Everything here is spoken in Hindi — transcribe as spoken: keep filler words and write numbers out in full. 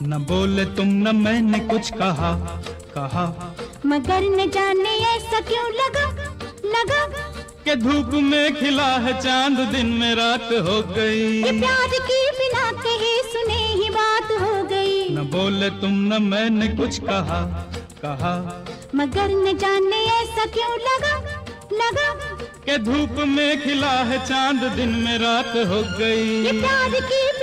न बोले तुम न मैंने कुछ कहा कहा, मगर न जाने ऐसा क्यों लगा लगा कि धूप में खिला है चांद दिन में रात हो गई। ये प्यार की बिना कहे सुने ही बात हो गई। न बोले तुम न मैंने कुछ कहा कहा, मगर न जाने ऐसा क्यों लगा लगा कि धूप में खिला है चांद दिन में रात हो गई। ये प्यार की